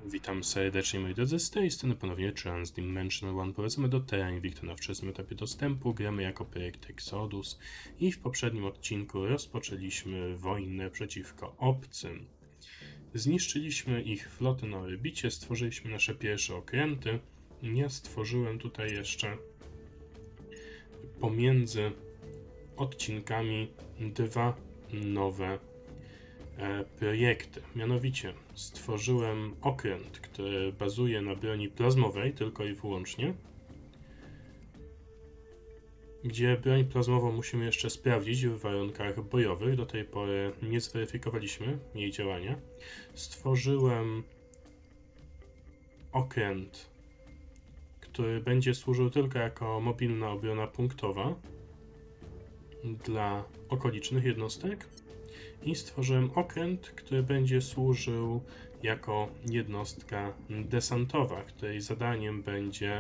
Witam serdecznie, moi drodzy, z tej strony ponownie Transdimensional One. Powracamy do Terra Invicta na wczesnym etapie dostępu. Gramy jako projekt Exodus i w poprzednim odcinku rozpoczęliśmy wojnę przeciwko obcym. Zniszczyliśmy ich flotę na orbicie, stworzyliśmy nasze pierwsze okręty. Ja stworzyłem tutaj jeszcze pomiędzy odcinkami dwa nowe projekty. Mianowicie stworzyłem okręt, który bazuje na broni plazmowej tylko i wyłącznie, gdzie broń plazmową musimy jeszcze sprawdzić w warunkach bojowych. Do tej pory nie zweryfikowaliśmy jej działania. Stworzyłem okręt, który będzie służył tylko jako mobilna obrona punktowa dla okolicznych jednostek. I stworzyłem okręt, który będzie służył jako jednostka desantowa, której zadaniem będzie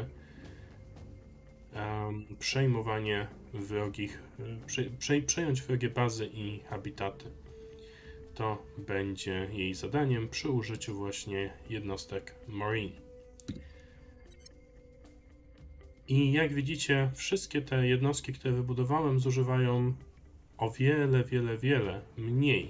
przejmowanie wrogich, przejąć wrogie bazy i habitaty. To będzie jej zadaniem przy użyciu właśnie jednostek Marine. I jak widzicie, wszystkie te jednostki, które wybudowałem, zużywają o wiele mniej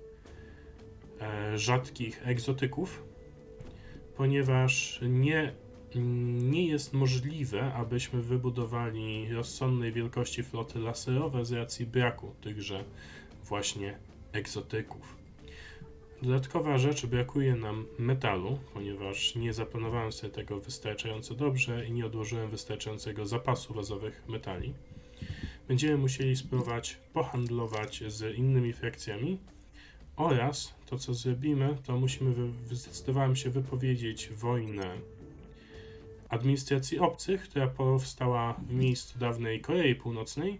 rzadkich egzotyków, ponieważ nie jest możliwe, abyśmy wybudowali rozsądnej wielkości floty laserowe z racji braku tychże właśnie egzotyków. Dodatkowa rzecz, brakuje nam metalu, ponieważ nie zaplanowałem sobie tego wystarczająco dobrze i nie odłożyłem wystarczającego zapasu bazowych metali. Będziemy musieli spróbować pohandlować z innymi frakcjami oraz to, co zrobimy, to zdecydowałem się wypowiedzieć wojnę administracji obcych, która powstała w miejscu dawnej Korei Północnej,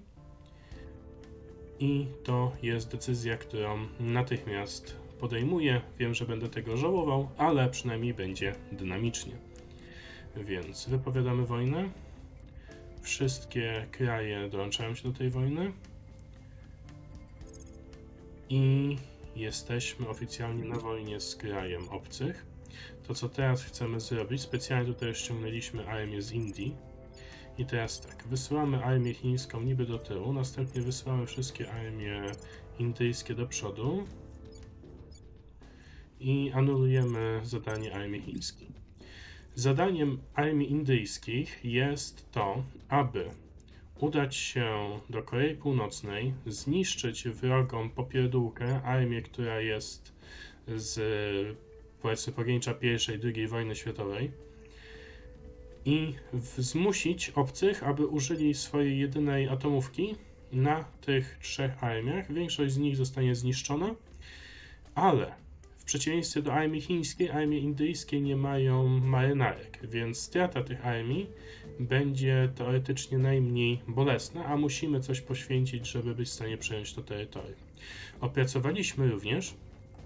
i to jest decyzja, którą natychmiast podejmuję. Wiem, że będę tego żałował, ale przynajmniej będzie dynamicznie. Więc wypowiadamy wojnę. Wszystkie kraje dołączają się do tej wojny i jesteśmy oficjalnie na wojnie z krajem obcych. To, co teraz chcemy zrobić, specjalnie tutaj ściągnęliśmy armię z Indii i teraz tak, wysyłamy armię chińską niby do tyłu, następnie wysyłamy wszystkie armie indyjskie do przodu i anulujemy zadanie armii chińskiej. Zadaniem armii indyjskich jest to, aby udać się do Korei Północnej, zniszczyć wrogą popierdółkę, armię, która jest z, powiedzmy, pogranicza I i II wojny światowej, i zmusić obcych, aby użyli swojej jedynej atomówki na tych trzech armiach. Większość z nich zostanie zniszczona, ale w przeciwieństwie do armii chińskiej, armie indyjskie nie mają marynarek, więc strata tych armii będzie teoretycznie najmniej bolesna, a musimy coś poświęcić, żeby być w stanie przejąć to terytorium. Opracowaliśmy również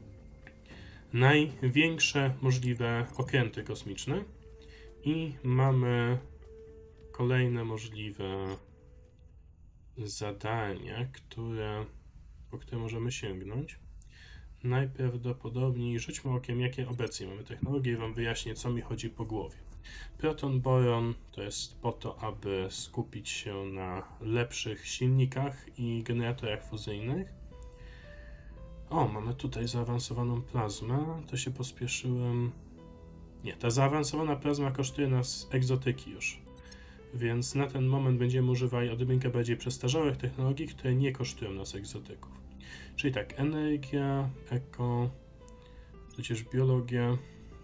największe możliwe okręty kosmiczne i mamy kolejne możliwe zadania, po które możemy sięgnąć. Najprawdopodobniej rzućmy okiem, jakie obecnie mamy technologie, i wam wyjaśnię, co mi chodzi po głowie. Proton boron to jest po to, aby skupić się na lepszych silnikach i generatorach fuzyjnych. O, mamy tutaj zaawansowaną plazmę, to się pospieszyłem. Nie, ta zaawansowana plazma kosztuje nas egzotyki już, więc na ten moment będziemy używali odrobinkę bardziej przestarzałych technologii, które nie kosztują nas egzotyków. Czyli tak, energia, eko, tudzież biologia.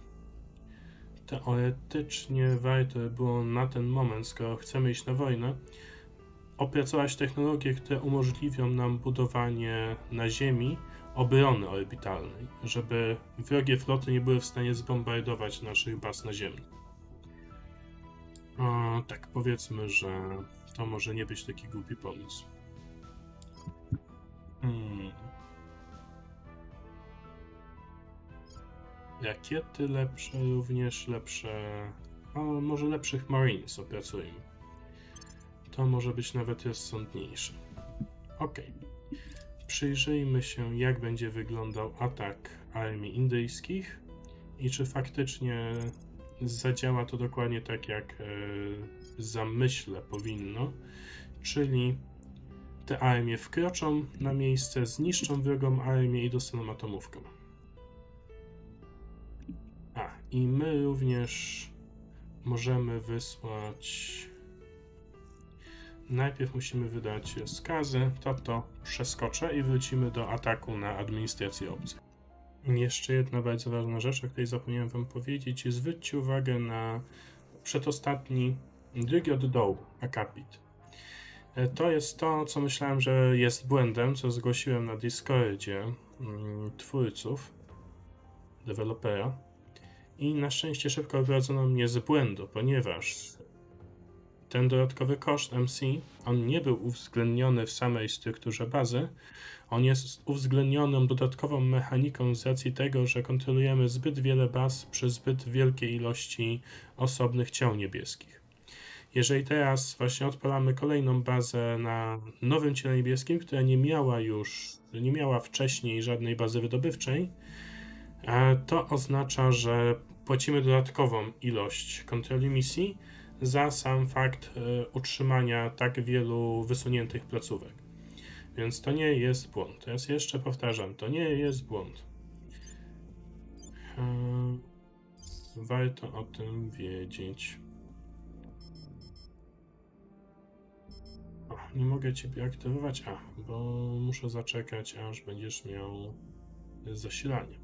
Teoretycznie warto by było na ten moment, skoro chcemy iść na wojnę, opracować technologie, które umożliwią nam budowanie na Ziemi obrony orbitalnej, żeby wrogie floty nie były w stanie zbombardować naszych baz naziemnych. Tak, powiedzmy, że to może nie być taki głupi pomysł. Rakiety lepsze, również lepsze, może lepszych Marines opracujmy. To może być nawet rozsądniejsze. Ok. Przyjrzyjmy się, jak będzie wyglądał atak armii indyjskich i czy faktycznie zadziała to dokładnie tak, jak w zamyśle powinno, czyli te armie wkroczą na miejsce, zniszczą wrogą armię i dostaną atomówkę. I my również możemy wysłać... Najpierw musimy wydać skazy, to przeskoczę i wrócimy do ataku na administrację obcych. Jeszcze jedna bardzo ważna rzecz, o której zapomniałem wam powiedzieć. Zwróćcie uwagę na przedostatni, drugi od dołu, akapit. To jest to, co myślałem, że jest błędem, co zgłosiłem na Discordzie twórców, dewelopera. I na szczęście szybko wyprowadzono mnie z błędu, ponieważ ten dodatkowy koszt MC, on nie był uwzględniony w samej strukturze bazy, on jest uwzględnioną dodatkową mechaniką z racji tego, że kontrolujemy zbyt wiele baz przy zbyt wielkiej ilości osobnych ciał niebieskich. Jeżeli teraz właśnie odpalamy kolejną bazę na nowym ciele niebieskim, która nie miała wcześniej żadnej bazy wydobywczej, to oznacza, że płacimy dodatkową ilość kontroli misji za sam fakt utrzymania tak wielu wysuniętych placówek. Więc to nie jest błąd. Teraz jeszcze powtarzam, to nie jest błąd. Warto o tym wiedzieć. Nie mogę Ciebie aktywować, bo muszę zaczekać, aż będziesz miał zasilanie.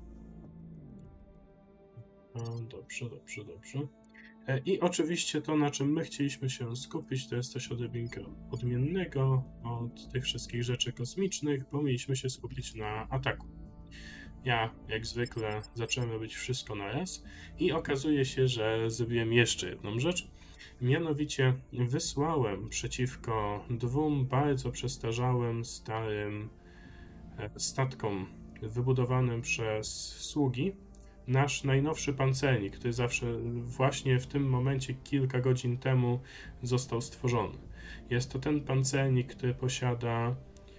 Dobrze. I oczywiście to, na czym my chcieliśmy się skupić, to jest coś odmiennego od tych wszystkich rzeczy kosmicznych, bo mieliśmy się skupić na ataku. Ja, jak zwykle, zacząłem robić wszystko na raz i okazuje się, że zrobiłem jeszcze jedną rzecz. Mianowicie wysłałem przeciwko dwóm bardzo przestarzałym, starym statkom wybudowanym przez sługi nasz najnowszy pancernik, który zawsze właśnie w tym momencie kilka godzin temu został stworzony. Jest to ten pancernik, który posiada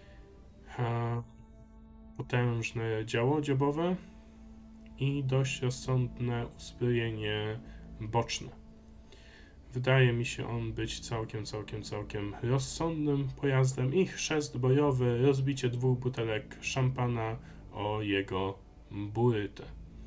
potężne działo dziobowe i dość rozsądne uzbrojenie boczne. Wydaje mi się on być całkiem rozsądnym pojazdem i chrzest bojowy, rozbicie 2 butelek szampana o jego burytę.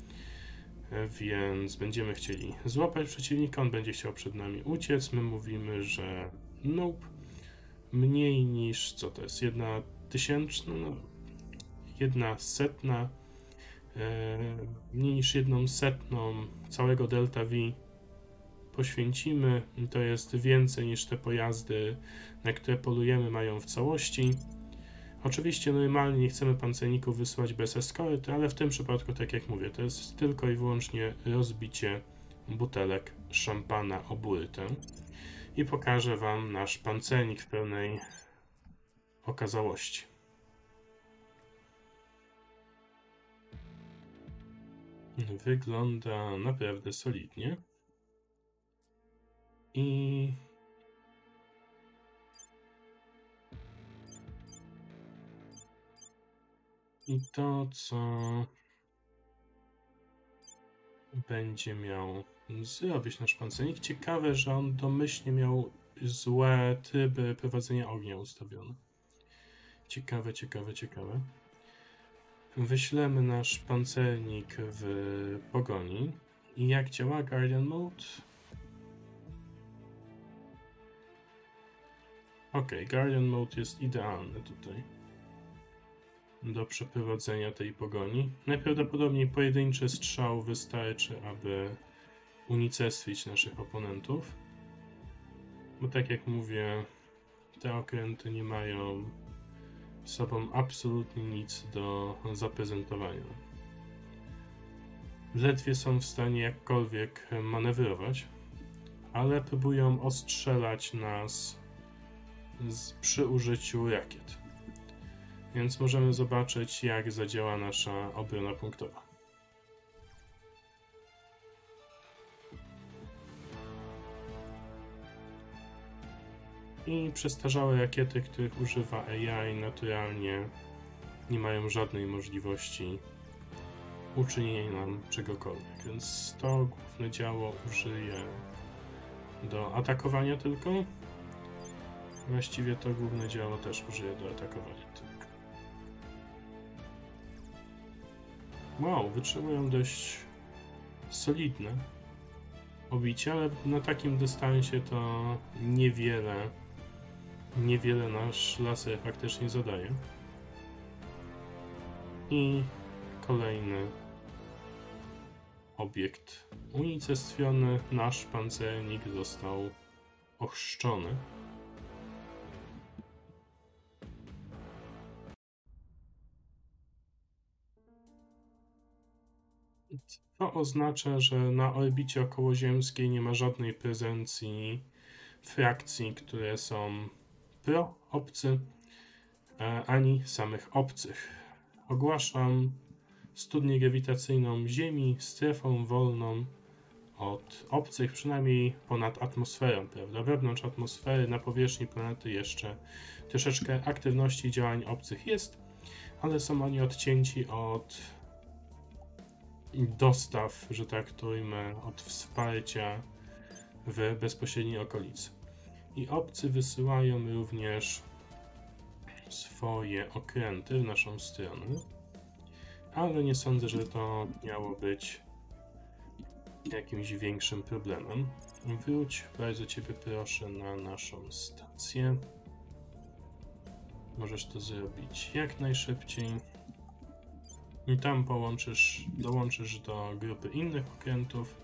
Więc będziemy chcieli złapać przeciwnika, on będzie chciał przed nami uciec, my mówimy, że nope, mniej niż, co to jest, 1/1000, no, 1/100, mniej niż 1/100 całego Delta V poświęcimy, to jest więcej niż te pojazdy, na które polujemy, mają w całości. Oczywiście normalnie nie chcemy pancerników wysłać bez eskorty, ale w tym przypadku, tak jak mówię, to jest tylko i wyłącznie rozbicie butelek szampana o burytę. I pokażę wam nasz pancernik w pełnej okazałości. Wygląda naprawdę solidnie. I to, co będzie miał zrobić nasz pancernik. Ciekawe, że on domyślnie miał złe tryby prowadzenia ognia ustawione. Ciekawe. Wyślemy nasz pancernik w pogoni. I jak działa Guardian Mode? Guardian Mode jest idealny tutaj do przeprowadzenia tej pogoni. Najprawdopodobniej pojedynczy strzał wystarczy, aby unicestwić naszych oponentów. Bo tak jak mówię, te okręty nie mają z sobą absolutnie nic do zaprezentowania. Ledwie są w stanie jakkolwiek manewrować, ale próbują ostrzelać nas przy użyciu rakiet. Więc możemy zobaczyć, jak zadziała nasza obrona punktowa. I przestarzałe rakiety, których używa AI, naturalnie nie mają żadnej możliwości uczynienie nam czegokolwiek. Więc to główne działo użyję do atakowania tylko. Właściwie to główne działo też użyję do atakowania tylko. Wow, wytrzymują dość solidne obicie, ale na takim dystansie to niewiele nasz laser faktycznie zadaje. I kolejny obiekt unicestwiony, nasz pancernik został ochrzczony. To oznacza, że na orbicie okołoziemskiej nie ma żadnej prezencji frakcji, które są pro-obcy, ani samych obcych. Ogłaszam studnię grawitacyjną Ziemi strefą wolną od obcych, przynajmniej ponad atmosferą, prawda? Wewnątrz atmosfery, na powierzchni planety jeszcze troszeczkę aktywności i działań obcych jest, ale są oni odcięci od dostaw, że tak to ujmę, od wsparcia w bezpośredniej okolicy. I obcy wysyłają również swoje okręty w naszą stronę, ale nie sądzę, że to miało być jakimś większym problemem. Wróć, bardzo Ciebie proszę, na naszą stację. Możesz to zrobić jak najszybciej. I tam dołączysz do grupy innych okrętów.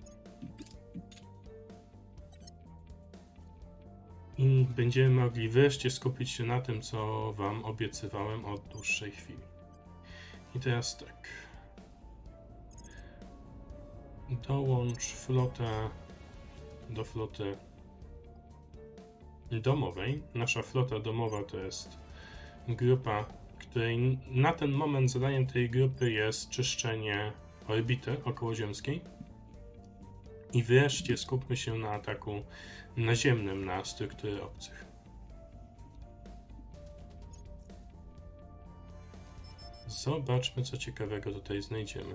I będziemy mogli wreszcie skupić się na tym, co Wam obiecywałem od dłuższej chwili. I teraz tak. Dołącz flotę do floty domowej. Nasza flota domowa to jest grupa, której na ten moment zadaniem tej grupy jest czyszczenie orbity okołoziemskiej. I wreszcie skupmy się na ataku naziemnym na struktury obcych. Zobaczmy, co ciekawego tutaj znajdziemy.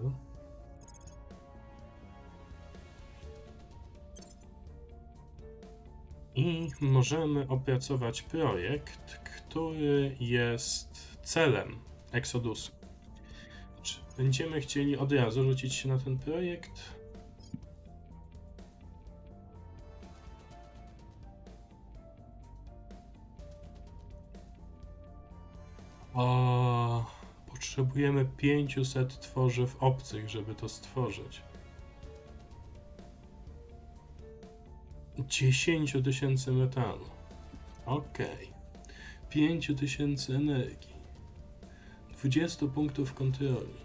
I możemy opracować projekt, który jest celem Exodusu. Czy będziemy chcieli od razu rzucić się na ten projekt? Potrzebujemy 500 tworzyw obcych, żeby to stworzyć. 10 000 metalu. Okej. 5000 energii. 20 punktów kontroli.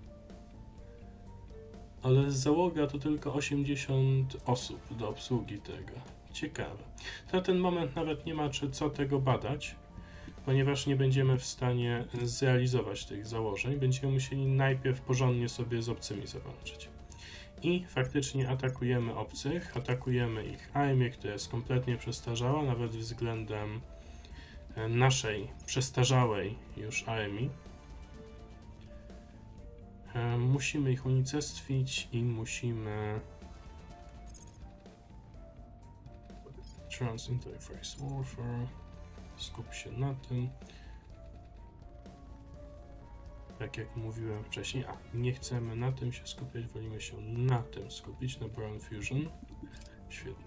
Ale załoga to tylko 80 osób do obsługi tego. Ciekawe. Na ten moment nawet nie ma co tego badać, ponieważ nie będziemy w stanie zrealizować tych założeń. Będziemy musieli najpierw porządnie sobie z obcymi zawalczyć. I faktycznie atakujemy obcych, atakujemy ich armię, która jest kompletnie przestarzała, nawet względem naszej przestarzałej już armii. Musimy ich unicestwić i musimy Trans-Interface Warfare. Skup się na tym. Tak jak mówiłem wcześniej, nie chcemy na tym się skupiać, wolimy się na tym skupić, na Brown Fusion. Świetnie.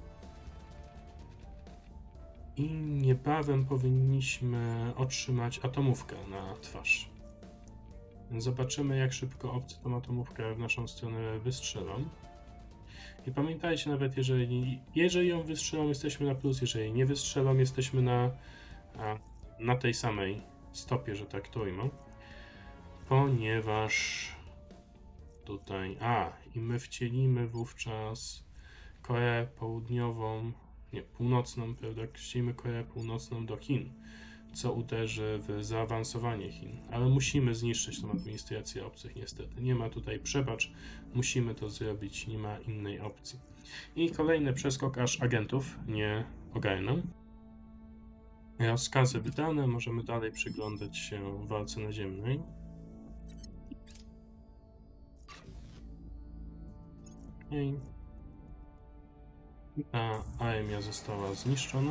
I niebawem powinniśmy otrzymać atomówkę na twarz. Zobaczymy, jak szybko obcy tą atomówkę w naszą stronę wystrzelą. I pamiętajcie, nawet jeżeli ją wystrzelą, jesteśmy na plus, jeżeli nie wystrzelą, jesteśmy na tej samej stopie, że tak to ujmę. Ponieważ tutaj, i my wcielimy wówczas Koreę Południową, nie, Północną, prawda, wcielimy Koreę Północną do Chin, co uderzy w zaawansowanie Chin. Ale musimy zniszczyć tą administrację obcych, niestety. Nie ma tutaj przebacz, musimy to zrobić, nie ma innej opcji. I kolejny przeskok, aż agentów nie ogarną. Rozkazy wydane, możemy dalej przyglądać się walce naziemnej. Ta armia została zniszczona.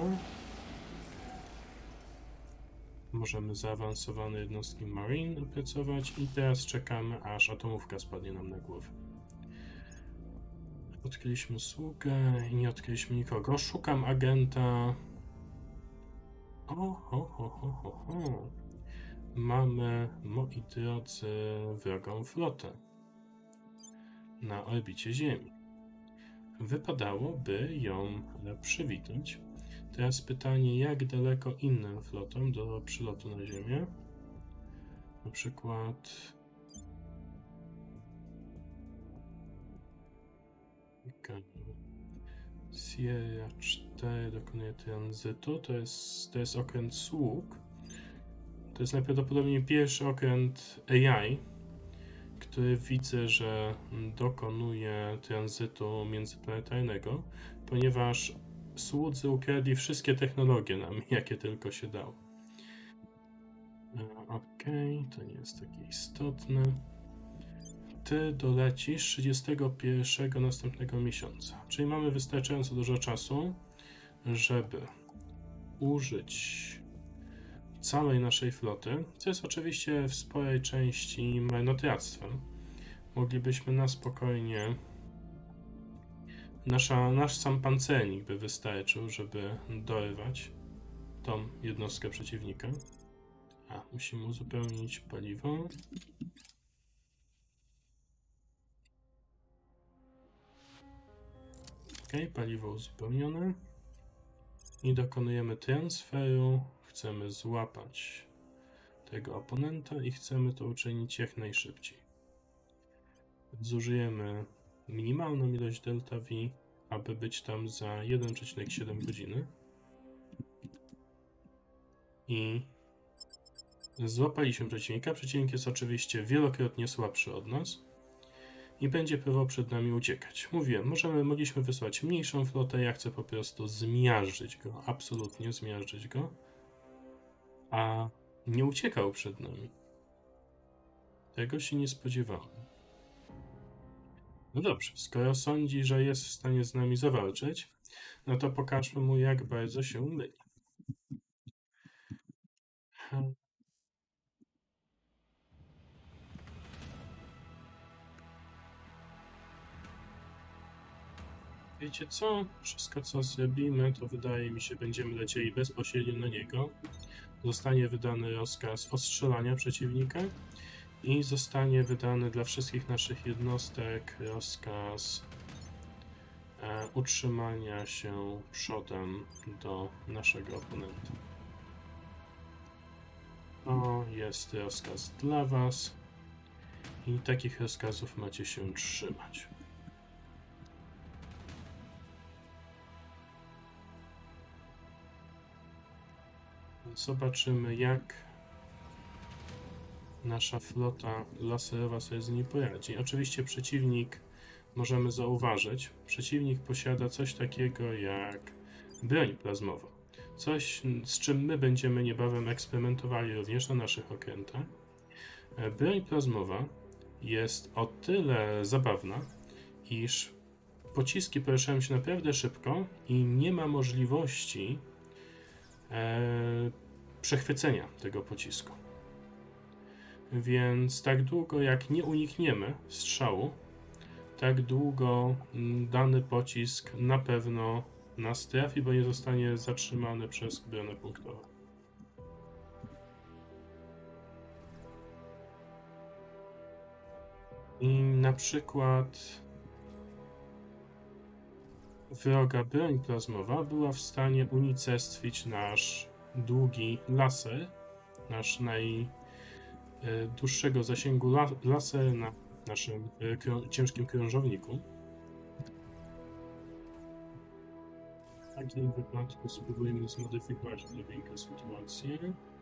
Możemy zaawansowane jednostki Marine opracować i teraz czekamy, aż atomówka spadnie nam na głowę. Odkryliśmy sługę i nie odkryliśmy nikogo. Szukam agenta. Mamy, moi drodzy, wrogą flotę na orbicie Ziemi. Wypadałoby ją przywitać. Teraz pytanie, jak daleko innym flotom do przylotu na Ziemię? Na przykład Sierra 4 dokonuje tranzytu. To jest okręt sług. To jest najprawdopodobniej pierwszy okręt AI, który widzę, że dokonuje tranzytu międzyplanetarnego, ponieważ słudzy ukradli wszystkie technologie nam, jakie tylko się dało. Okej, to nie jest takie istotne. Ty dolecisz 31 następnego miesiąca, czyli mamy wystarczająco dużo czasu, żeby użyć całej naszej floty, co jest oczywiście w sporej części marnotrawstwem. Moglibyśmy na spokojnie, nasz sam pancernik by wystarczył, żeby dorwać tą jednostkę przeciwnika. Musimy uzupełnić paliwo. Ok, paliwo uzupełnione. I dokonujemy transferu. Chcemy złapać tego oponenta i chcemy to uczynić jak najszybciej. Zużyjemy minimalną ilość delta V, aby być tam za 1,7 godziny. I złapaliśmy przeciwnika. Przeciwnik jest oczywiście wielokrotnie słabszy od nas i będzie próbował przed nami uciekać. Mówiłem, mogliśmy wysłać mniejszą flotę, ja chcę po prostu zmiażdżyć go, absolutnie zmiażdżyć go, a nie uciekał przed nami. Tego się nie spodziewałem. No dobrze, skoro sądzi, że jest w stanie z nami zawalczyć, no to pokażmy mu, jak bardzo się myli. Wiecie co? Wszystko, co zrobimy, to wydaje mi się, będziemy lecieli bezpośrednio na niego. Zostanie wydany rozkaz ostrzelania przeciwnika i zostanie wydany dla wszystkich naszych jednostek rozkaz utrzymania się przodem do naszego oponenta. O, jest rozkaz dla was i takich rozkazów macie się trzymać. Zobaczymy, jak nasza flota laserowa sobie z nim poradzi. Oczywiście przeciwnik, możemy zauważyć, przeciwnik posiada coś takiego jak broń plazmową. Coś, z czym my będziemy niebawem eksperymentowali również na naszych okrętach. Broń plazmowa jest o tyle zabawna, iż pociski poruszają się naprawdę szybko i nie ma możliwości przechwycenia tego pocisku. Więc tak długo jak nie unikniemy strzału, tak długo dany pocisk na pewno nas trafi, bo nie zostanie zatrzymany przez bronę punktową. I na przykład wroga broń plazmowa była w stanie unicestwić nasz długi laser, nasz najdłuższego zasięgu laser na naszym ciężkim krążowniku. W takim wypadku spróbujemy zmodyfikować odrobinkę sytuację.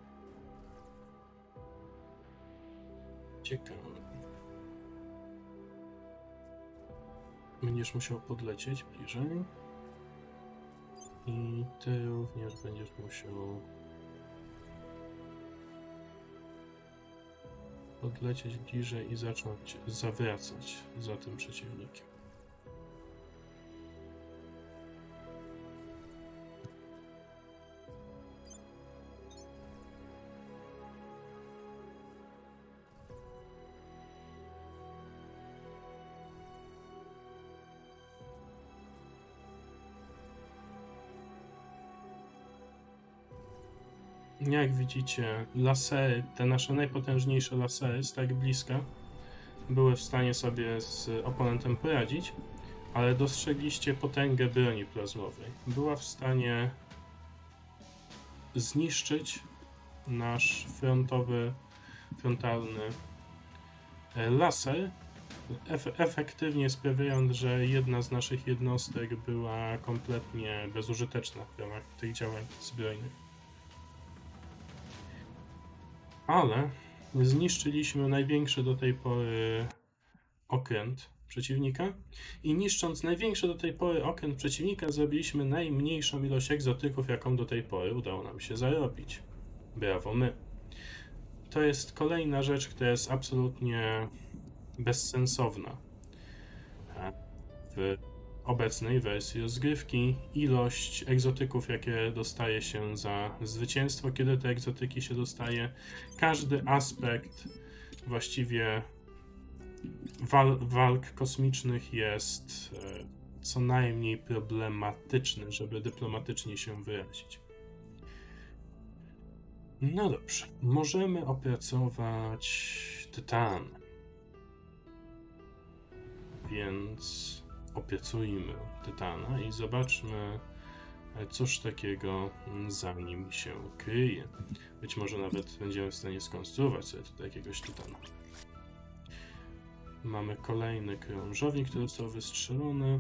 Ciekawe. Będziesz musiał podlecieć bliżej. I ty również będziesz musiał podlecieć bliżej i zacząć zawracać za tym przeciwnikiem. Jak widzicie, lasery, te nasze najpotężniejsze lasery z tak bliska były w stanie sobie z oponentem poradzić, ale dostrzegliście potęgę broni plazmowej. Była w stanie zniszczyć nasz frontalny laser, efektywnie sprawiając, że jedna z naszych jednostek była kompletnie bezużyteczna w ramach tych działań zbrojnych. Ale zniszczyliśmy największy do tej pory okręt przeciwnika i niszcząc największy do tej pory okręt przeciwnika zrobiliśmy najmniejszą ilość egzotyków, jaką do tej pory udało nam się zarobić. Brawo my. To jest kolejna rzecz, która jest absolutnie bezsensowna w obecnej wersji rozgrywki. Ilość egzotyków, jakie dostaje się za zwycięstwo, kiedy te egzotyki się dostaje, każdy aspekt właściwie walk kosmicznych jest co najmniej problematyczny, żeby dyplomatycznie się wyrazić. No dobrze, możemy opracować Tytan. Więc opracujmy Tytana i zobaczmy, cóż takiego za nim się kryje. Być może nawet będziemy w stanie skonstruować sobie tutaj jakiegoś Tytana. Mamy kolejny krążownik, który został wystrzelony.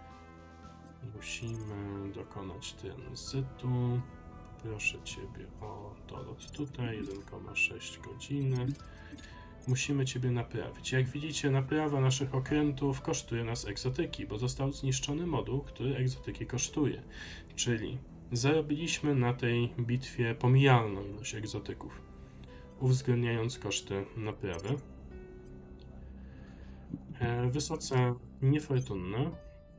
Musimy dokonać tranzytu. Proszę Ciebie o dolot tutaj, 1,6 godziny. Musimy Ciebie naprawić. Jak widzicie, naprawa naszych okrętów kosztuje nas egzotyki, bo został zniszczony moduł, który egzotyki kosztuje. Czyli zarobiliśmy na tej bitwie pomijalną ilość egzotyków, uwzględniając koszty naprawy. Wysoce niefortunne.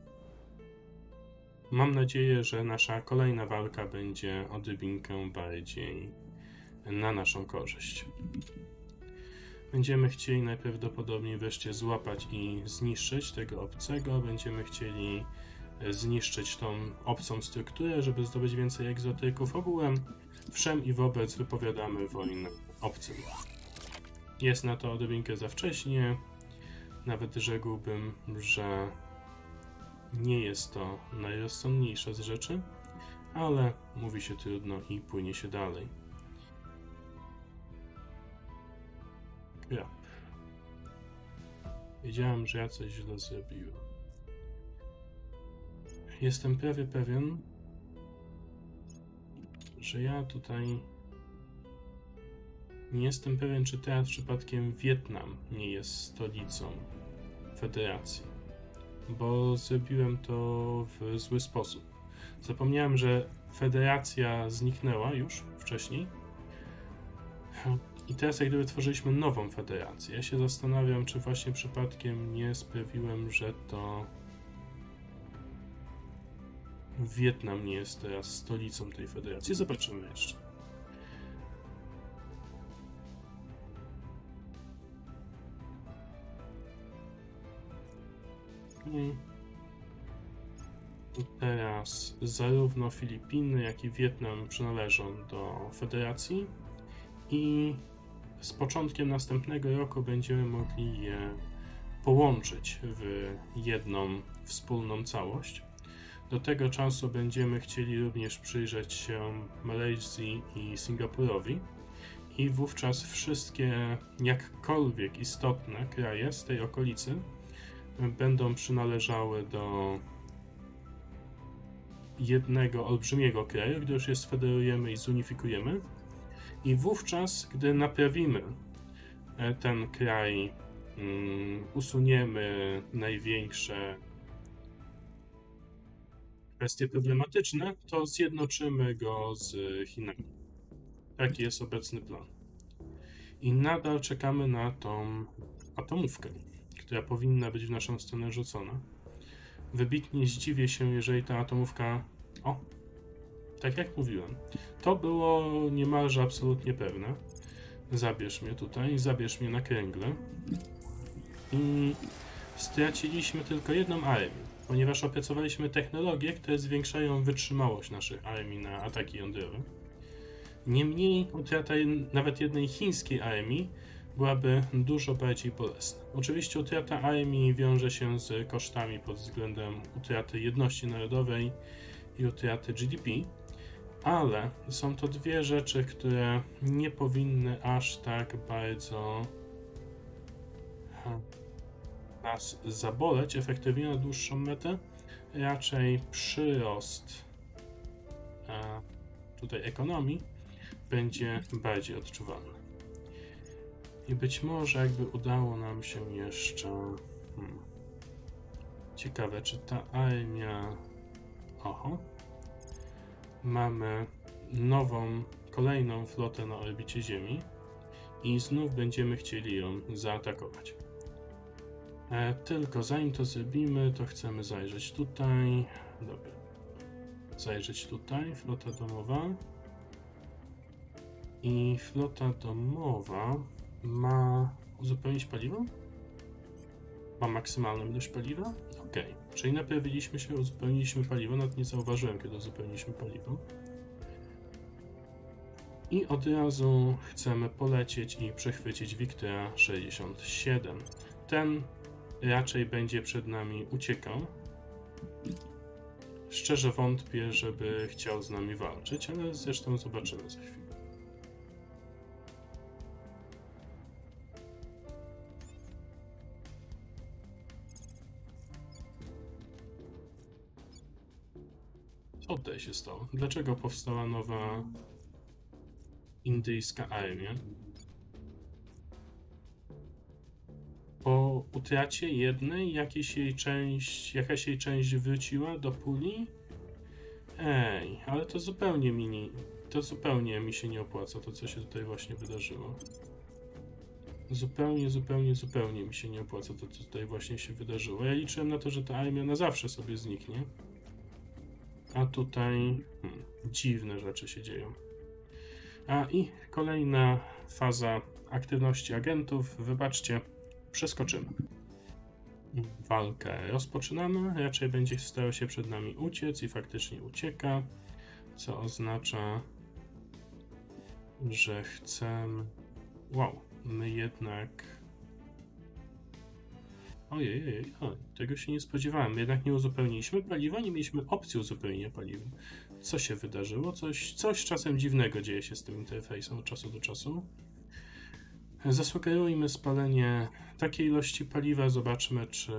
Mam nadzieję, że nasza kolejna walka będzie odrobinkę bardziej na naszą korzyść. Będziemy chcieli najprawdopodobniej wreszcie złapać i zniszczyć tego obcego. Będziemy chcieli zniszczyć tą obcą strukturę, żeby zdobyć więcej egzotyków. Ogółem wszem i wobec wypowiadamy wojnę obcym. Jest na to odrobinkę za wcześnie. Nawet rzekłbym, że nie jest to najrozsądniejsza z rzeczy, ale mówi się trudno i płynie się dalej. Krap. Wiedziałem, że ja coś źle zrobiłem. Jestem prawie pewien, że ja tutaj nie jestem pewien, czy teraz przypadkiem Wietnam nie jest stolicą Federacji, bo zrobiłem to w zły sposób. Zapomniałem, że Federacja zniknęła już wcześniej i teraz jak gdyby tworzyliśmy nową federację. Ja się zastanawiam, czy właśnie przypadkiem nie sprawiłem, że to Wietnam nie jest teraz stolicą tej federacji. Zobaczymy jeszcze. I teraz zarówno Filipiny, jak i Wietnam przynależą do federacji i z początkiem następnego roku będziemy mogli je połączyć w jedną wspólną całość. Do tego czasu będziemy chcieli również przyjrzeć się Malezji i Singapurowi i wówczas wszystkie jakkolwiek istotne kraje z tej okolicy będą przynależały do jednego olbrzymiego kraju, gdy już je sfederujemy i zunifikujemy. I wówczas, gdy naprawimy ten kraj, usuniemy największe kwestie problematyczne, to zjednoczymy go z Chinami. Taki jest obecny plan. I nadal czekamy na tą atomówkę, która powinna być w naszą stronę rzucona. Wybitnie zdziwię się, jeżeli ta atomówka... O! Tak jak mówiłem. To było niemalże absolutnie pewne. Zabierz mnie tutaj, zabierz mnie na kręgle. I straciliśmy tylko jedną armię, ponieważ opracowaliśmy technologie, które zwiększają wytrzymałość naszych armii na ataki jądrowe. Niemniej utrata nawet jednej chińskiej armii byłaby dużo bardziej bolesna. Oczywiście utrata armii wiąże się z kosztami pod względem utraty jedności narodowej i utraty GDP, ale są to dwie rzeczy, które nie powinny aż tak bardzo nas zaboleć efektywnie na dłuższą metę. Raczej przyrost tutaj ekonomii będzie bardziej odczuwalny. I być może jakby udało nam się jeszcze... Ciekawe, czy ta armia... Oho. Mamy kolejną flotę na orbicie Ziemi i znów będziemy chcieli ją zaatakować. Tylko zanim to zrobimy, to chcemy zajrzeć tutaj. Dobra. Zajrzeć tutaj. Flota domowa. I flota domowa ma uzupełnić paliwo? Ma maksymalną ilość paliwa? Ok. Czyli naprawiliśmy się, uzupełniliśmy paliwo. Nawet nie zauważyłem, kiedy uzupełniliśmy paliwo. I od razu chcemy polecieć i przechwycić Victoria 67. Ten raczej będzie przed nami uciekał. Szczerze wątpię, żeby chciał z nami walczyć, ale zresztą zobaczymy za chwilę. Co tutaj się stało? Dlaczego powstała nowa indyjska armia? Po utracie jednej jakaś jej część wróciła do puli? Ej, ale to zupełnie mi się nie opłaca to, co się tutaj właśnie wydarzyło. Zupełnie mi się nie opłaca to, co tutaj właśnie się wydarzyło. Ja liczyłem na to, że ta armia na zawsze sobie zniknie. A tutaj dziwne rzeczy się dzieją. I kolejna faza aktywności agentów. Wybaczcie, przeskoczymy. Walkę rozpoczynamy. Raczej będzie starał się przed nami uciec i faktycznie ucieka. Co oznacza, że chcemy... Wow, my jednak... Ojej, tego się nie spodziewałem. Jednak nie uzupełniliśmy paliwa, nie mieliśmy opcji uzupełnienia paliwa. Co się wydarzyło? Coś czasem dziwnego dzieje się z tym interfejsem od czasu do czasu. Zasugerujmy spalenie takiej ilości paliwa, zobaczmy, czy...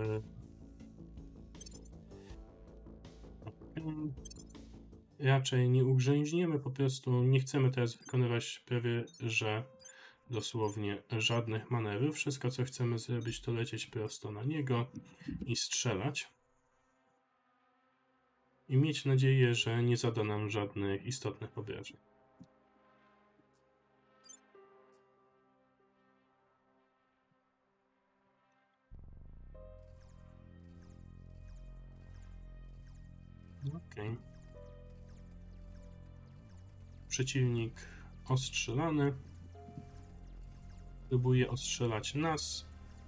Raczej nie ugrzęźniemy, po prostu nie chcemy teraz wykonywać prawie, że dosłownie żadnych manewrów. Wszystko, co chcemy zrobić, to lecieć prosto na niego i strzelać. I mieć nadzieję, że nie zada nam żadnych istotnych obrażeń. Ok. Przeciwnik ostrzelany. Próbuje ostrzelać nas,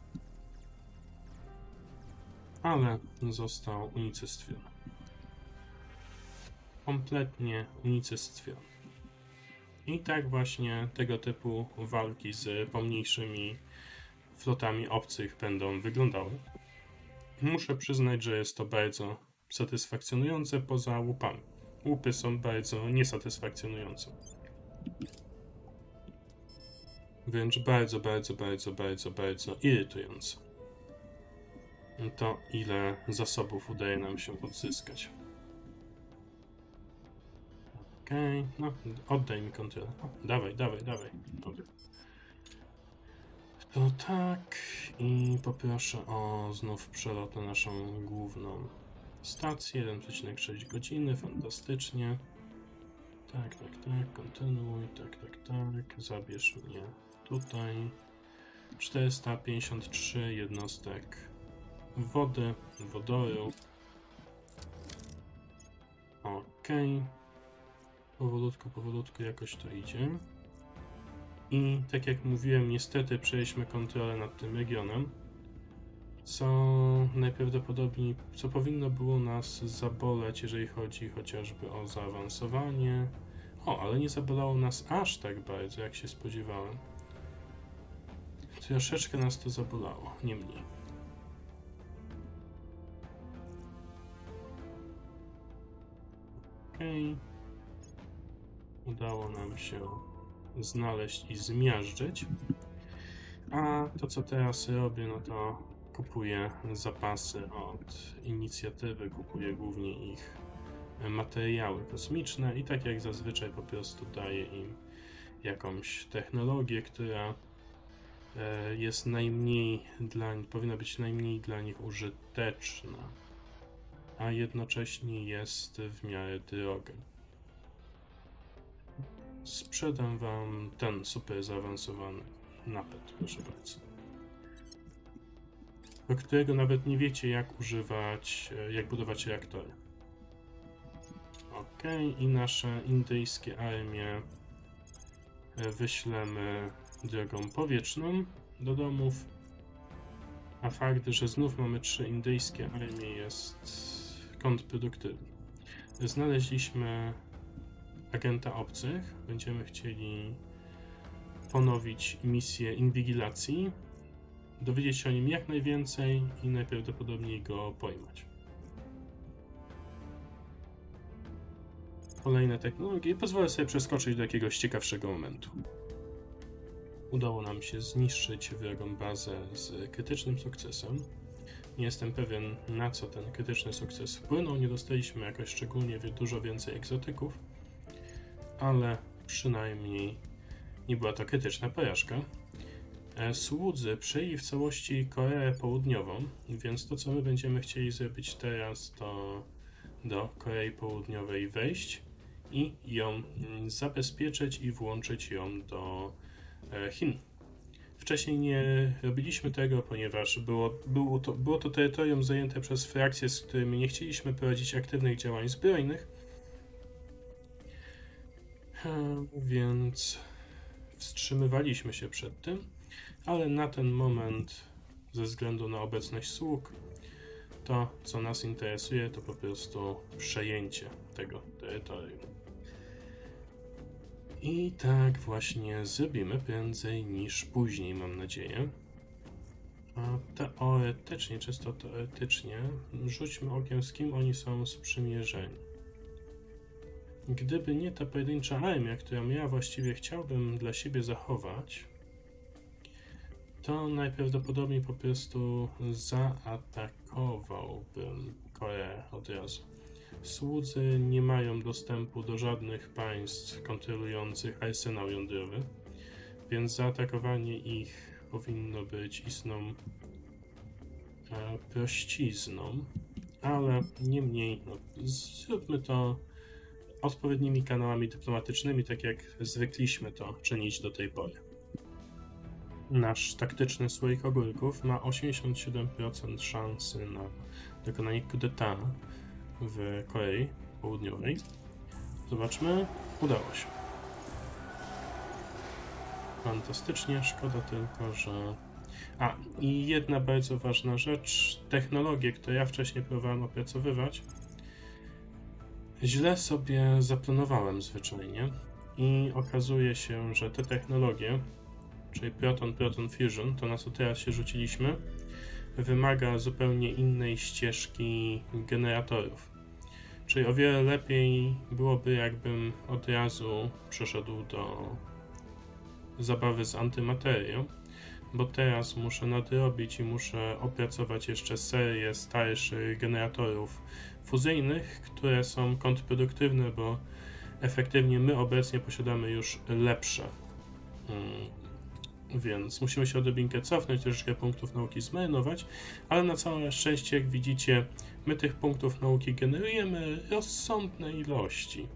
ale został unicestwiony. Kompletnie unicestwiony. I tak właśnie tego typu walki z pomniejszymi flotami obcych będą wyglądały. Muszę przyznać, że jest to bardzo satysfakcjonujące poza łupami. Łupy są bardzo niesatysfakcjonujące. Wręcz bardzo irytujące. To, ile zasobów udaje nam się odzyskać. Okej, no oddaj mi kontrolę. Dawaj. Dobra. To tak i poproszę o znów przelot na naszą główną stację. 1,6 godziny, fantastycznie. Tak, kontynuuj, tak, zabierz mnie tutaj. 453 jednostek wodoru. Okej. Powolutku jakoś to idzie. I tak jak mówiłem, niestety przejęliśmy kontrolę nad tym regionem, co najprawdopodobniej, powinno było nas zaboleć, jeżeli chodzi chociażby o zaawansowanie. O, ale nie zabolało nas aż tak bardzo, jak się spodziewałem. Troszeczkę nas to zabolało, nie mniej. Okej. Udało nam się znaleźć i zmiażdżyć. A to, co teraz robię, no to kupuję zapasy od inicjatywy, kupuję głównie ich materiały kosmiczne i tak jak zazwyczaj po prostu daję im jakąś technologię, która jest powinna być najmniej dla nich użyteczna, a jednocześnie jest w miarę droga. Sprzedam wam ten super zaawansowany napęd, proszę bardzo, do którego nawet nie wiecie, jak używać, jak budować reaktory. Ok, i nasze indyjskie armie wyślemy drogą powietrzną do domów, a fakt, że znów mamy 3 indyjskie armie, jest kontrproduktywny. Znaleźliśmy agenta obcych, będziemy chcieli ponowić misję inwigilacji, dowiedzieć się o nim jak najwięcej i najprawdopodobniej go pojmać. Kolejne technologie i pozwolę sobie przeskoczyć do jakiegoś ciekawszego momentu. Udało nam się zniszczyć wrogą bazę z krytycznym sukcesem. Nie jestem pewien, na co ten krytyczny sukces wpłynął. Nie dostaliśmy jakoś szczególnie dużo więcej egzotyków, ale przynajmniej nie była to krytyczna porażka. Słudzy przejęli w całości Koreę Południową, więc to, co my będziemy chcieli zrobić teraz, to do Korei Południowej wejść i ją zabezpieczyć i włączyć ją do Chin. Wcześniej nie robiliśmy tego, ponieważ było to terytorium zajęte przez frakcje, z którymi nie chcieliśmy prowadzić aktywnych działań zbrojnych, więc wstrzymywaliśmy się przed tym, ale na ten moment, ze względu na obecność sług, to, co nas interesuje, to po prostu przejęcie tego terytorium. I tak właśnie zrobimy prędzej niż później, mam nadzieję. A teoretycznie, czysto teoretycznie, rzućmy okiem, z kim oni są sprzymierzeni. Gdyby nie ta pojedyncza armia, którą ja właściwie chciałbym dla siebie zachować, to najprawdopodobniej po prostu zaatakowałbym Koreę od razu. Słudzy nie mają dostępu do żadnych państw kontrolujących arsenał jądrowy, więc zaatakowanie ich powinno być istną prościzną, ale niemniej zróbmy to odpowiednimi kanałami dyplomatycznymi, tak jak zwykliśmy to czynić do tej pory. Nasz taktyczny słoik ogórków ma 87% szansy na dokonanie coup d'etat w Korei Południowej. Zobaczmy, udało się. Fantastycznie, szkoda tylko, że... i jedna bardzo ważna rzecz, technologie, które ja wcześniej próbowałem opracowywać, źle sobie zaplanowałem zwyczajnie i okazuje się, że te technologie, czyli proton fusion, to na co teraz się rzuciliśmy, wymaga zupełnie innej ścieżki generatorów. Czyli o wiele lepiej byłoby, jakbym od razu przeszedł do zabawy z antymaterią, bo teraz muszę nadrobić i muszę opracować jeszcze serię starszych generatorów fuzyjnych, które są kontrproduktywne, bo efektywnie my obecnie posiadamy już lepsze. Więc musimy się odrobinkę cofnąć, troszeczkę punktów nauki zmarnować, ale na całe szczęście, jak widzicie, my tych punktów nauki generujemy rozsądne ilości.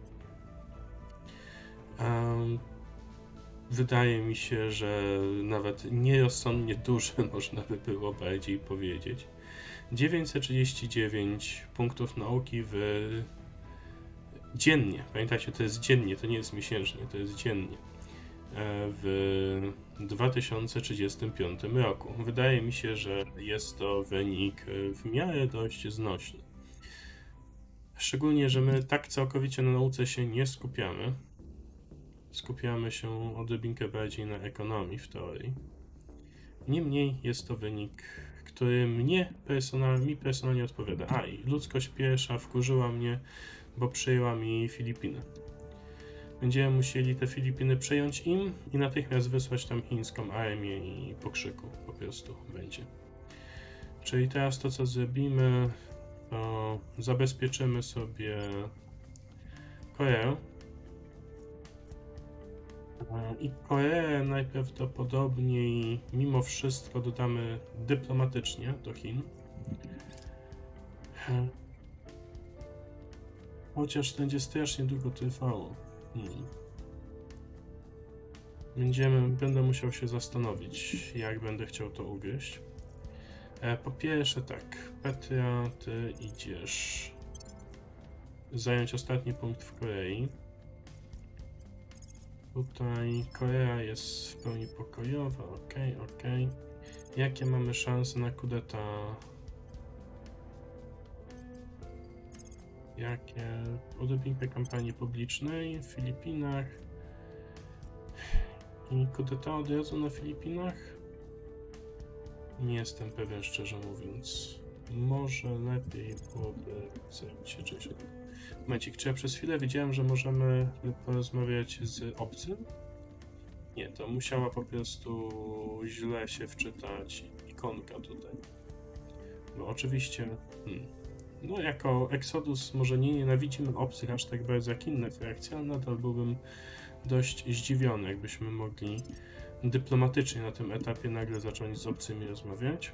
Wydaje mi się, że nawet nierozsądnie duże można by było bardziej powiedzieć. 939 punktów nauki dziennie. Pamiętajcie, to jest dziennie, to nie jest miesięcznie, to jest dziennie. W 2035 roku. Wydaje mi się, że jest to wynik w miarę dość znośny. Szczególnie, że my tak całkowicie na nauce się nie skupiamy. skupiamy się odrobinkę bardziej na ekonomii w teorii. Niemniej jest to wynik, który mi personalnie odpowiada. A i ludzkość pierwsza wkurzyła mnie, bo przejęła mi Filipiny. Będziemy musieli te Filipiny przejąć im i natychmiast wysłać tam chińską armię i po krzyku po prostu będzie. Czyli teraz to, co zrobimy, to zabezpieczymy sobie Koreę. I Koreę najprawdopodobniej mimo wszystko dodamy dyplomatycznie do Chin. Chociaż to będzie strasznie długo trwało. Będę musiał się zastanowić, jak będę chciał to ugryźć. Po pierwsze tak, Petra, ty idziesz zająć ostatni punkt w Korei. Tutaj Korea jest w pełni pokojowa, okej. Jakie mamy szanse na kudeta? Jakie? Odrobinkę kampanii publicznej w Filipinach. I kudeta od razu na Filipinach? Nie jestem pewien, szczerze mówiąc. Może lepiej byłoby zająć się czymś. Momencik, czy ja przez chwilę wiedziałem, że możemy porozmawiać z obcym? Nie, to musiała po prostu źle się wczytać ikonka tutaj. No oczywiście, no jako Exodus może nie nienawidzimy obcych aż tak bardzo jak inne frakcje, ale nadal byłbym dość zdziwiony, jakbyśmy mogli dyplomatycznie na tym etapie nagle zacząć z obcymi rozmawiać.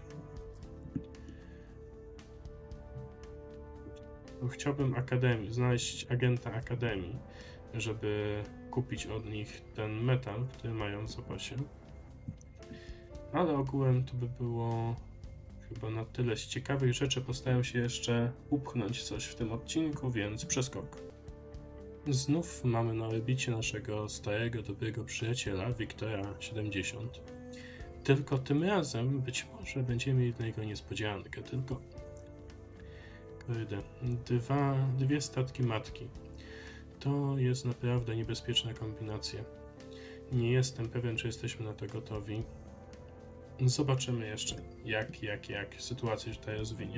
Chciałbym znaleźć agenta Akademii, żeby kupić od nich ten metal, który mają w zapasie. Ale ogółem to by było chyba na tyle. Z ciekawych rzeczy postaram się jeszcze upchnąć coś w tym odcinku, więc przeskok. Znów mamy na orbicie naszego starego, dobrego przyjaciela, Wiktora 70. Tylko tym razem być może będziemy mieli dla niego niespodziankę. Tylko dwie statki matki. To jest naprawdę niebezpieczna kombinacja. Nie jestem pewien, czy jesteśmy na to gotowi. Zobaczymy jeszcze, jak sytuacja się tutaj rozwinie.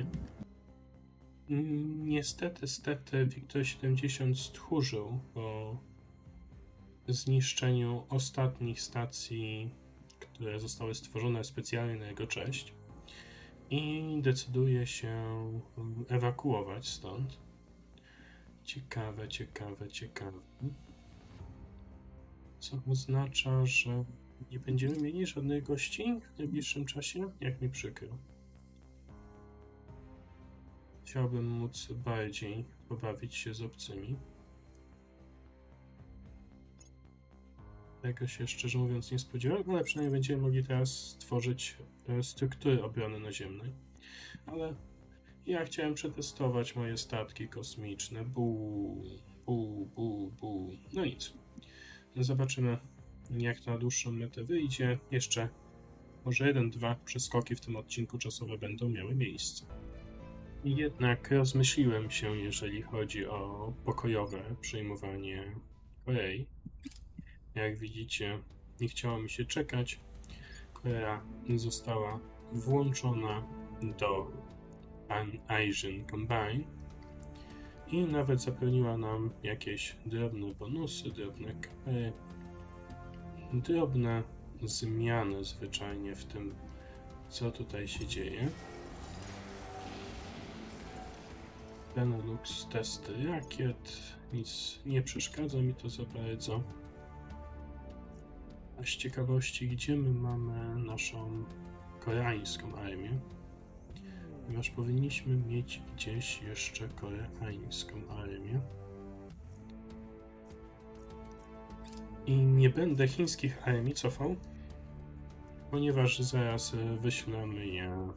Niestety, Wiktor 70 stchórzył po zniszczeniu ostatnich stacji, które zostały stworzone specjalnie na jego cześć i decyduje się ewakuować stąd. Ciekawe. Co oznacza, że nie będziemy mieli żadnych gości w najbliższym czasie? Jak mi przykro. Chciałbym móc bardziej pobawić się z obcymi. Tego się szczerze mówiąc nie spodziewałem, ale przynajmniej będziemy mogli teraz stworzyć struktury obrony naziemnej. Ale ja chciałem przetestować moje statki kosmiczne. No nic. Zobaczymy, jak to na dłuższą metę wyjdzie. Jeszcze może 1-2 przeskoki w tym odcinku czasowe będą miały miejsce. Jednak rozmyśliłem się, jeżeli chodzi o pokojowe przyjmowanie Korei. Jak widzicie, nie chciało mi się czekać. Korea została włączona do Pan-Asian Combine i nawet zapewniła nam jakieś drobne bonusy, drobne kary, drobne zmiany zwyczajnie w tym, co tutaj się dzieje. Benelux, testy rakiet, nic nie przeszkadza mi to za bardzo. A z ciekawości, gdzie my mamy naszą koreańską armię? Ponieważ powinniśmy mieć gdzieś jeszcze koreańską armię. I nie będę chińskich armii cofał, ponieważ zaraz wyślemy je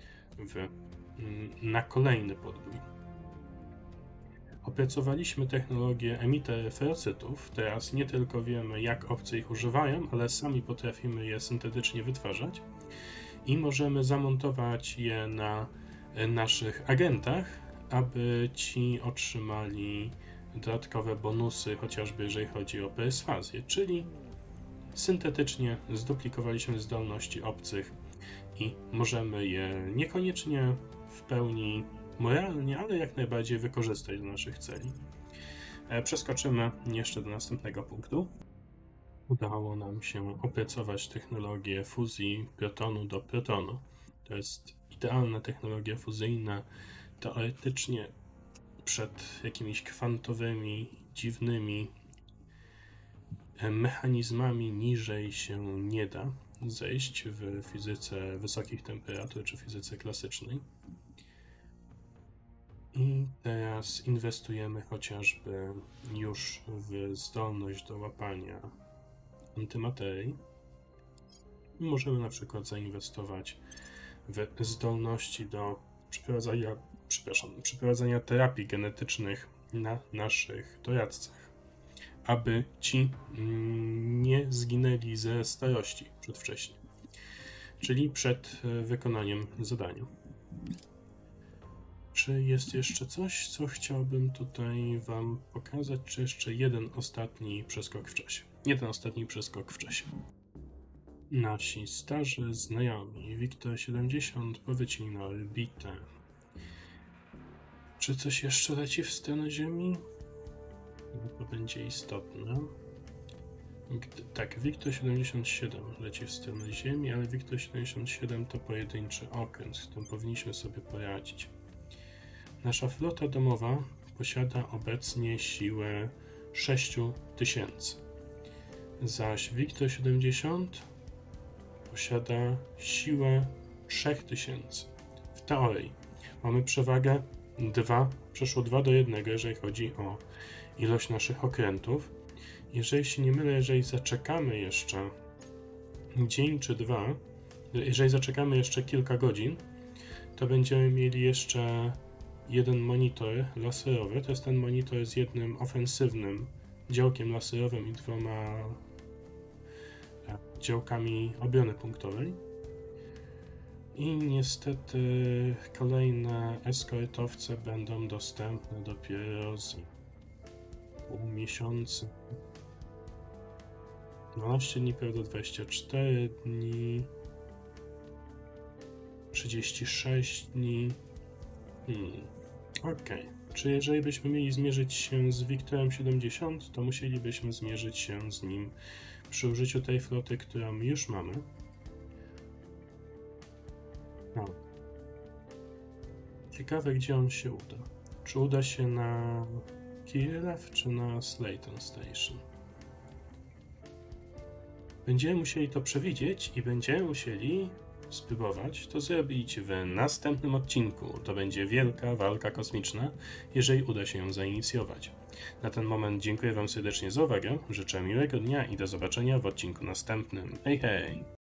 na kolejny podbój. Opracowaliśmy technologię emiter ferocytów. Teraz nie tylko wiemy, jak obcy ich używają, ale sami potrafimy je syntetycznie wytwarzać i możemy zamontować je na naszych agentach, aby ci otrzymali dodatkowe bonusy, chociażby jeżeli chodzi o perswazję, czyli syntetycznie zduplikowaliśmy zdolności obcych i możemy je niekoniecznie w pełni moralnie, ale jak najbardziej wykorzystać do naszych celi. Przeskoczymy jeszcze do następnego punktu. Udało nam się opracować technologię fuzji protonu do protonu. To jest idealna technologia fuzyjna. Teoretycznie przed jakimiś kwantowymi, dziwnymi mechanizmami niżej się nie da zejść w fizyce wysokich temperatur czy fizyce klasycznej. I teraz inwestujemy chociażby już w zdolność do łapania antymaterii. Możemy na przykład zainwestować w zdolności do przeprowadzania terapii genetycznych na naszych doradcach, aby ci nie zginęli ze starości przedwcześnie, czyli przed wykonaniem zadania. Czy jest jeszcze coś, co chciałbym tutaj Wam pokazać, czy jeszcze jeden ostatni przeskok w czasie? Jeden ostatni przeskok w czasie. Nasi starzy znajomi, Wiktor 70, powrócili na orbitę. Czy coś jeszcze leci w stronę Ziemi? To będzie istotne. Tak, Wiktor 77 leci w stronę Ziemi, ale Wiktor 77 to pojedynczy okręt, z którym powinniśmy sobie poradzić. Nasza flota domowa posiada obecnie siłę 6000, zaś Wiktor 70 posiada siłę 3000. W teorii mamy przewagę przeszło 2 do 1, jeżeli chodzi o ilość naszych okrętów. Jeżeli się nie mylę, jeżeli zaczekamy jeszcze dzień czy dwa, jeżeli zaczekamy jeszcze kilka godzin, to będziemy mieli jeszcze jeden monitor laserowy. To jest ten monitor z jednym ofensywnym działkiem laserowym i 2 działkami obrony punktowej. I niestety kolejne eskortowce będą dostępne dopiero z pół miesiąca. 12 dni, prawda? 24 dni, 36 dni. Okej. Czy jeżeli byśmy mieli zmierzyć się z Wiktorem 70, to musielibyśmy zmierzyć się z nim przy użyciu tej floty, którą już mamy. Ciekawe, gdzie on się uda. Czy uda się na Kirew, czy na Slayton Station? Będziemy musieli to przewidzieć i będziemy musieli spróbować to zrobić w następnym odcinku. To będzie wielka walka kosmiczna, jeżeli uda się ją zainicjować. Na ten moment dziękuję Wam serdecznie za uwagę, życzę miłego dnia i do zobaczenia w odcinku następnym. Hej, hej!